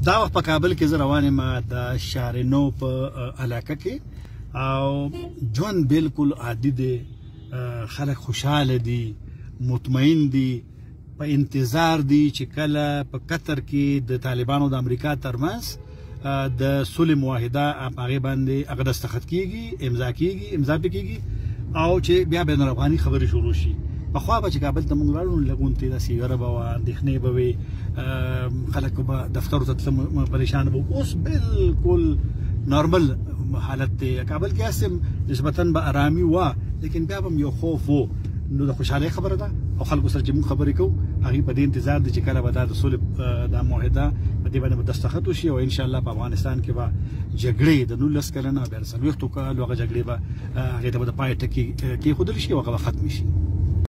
دا وخت په کابل کې زه روان یم د شارنو په علاقه کې او ژوند بالکل عادي دی، خلک خوشحاله دي، مطمئن دي، په انتظار دي چې کله په قطر کې د طالبانو د امریکا ترمنځ د صلح معاهده هغې باندې هغه دستخط کېږي، امضا کېږي او چې بیا بین الافغاني خبرې شروع شي. پخوا به چې کابل ته موږ لاړو نو لږونتې داسې یره به وه، اندېښنې به وې، خلک به دفترو ته تلم پریشان به. اوس بالکل نارمل حالت دی. کابل کې هسې نسبتا به ارامي وه، لیکن بیا به هم یو خوف و. نو د خوشحالۍ خبره ده او خلکو سره چې موږ خبرې کوو هغوی په دې انتظار دي چې کله به دا د صلح دا معاهده په دې باندې به دستخط وشي او انشاءالله په افغانستان کې به جګړې د 19 کلنه بیا د 40 کالو هغه جګړې به هغې ته به د پای ټکي کېښودل شي او هغه به ختمې شي.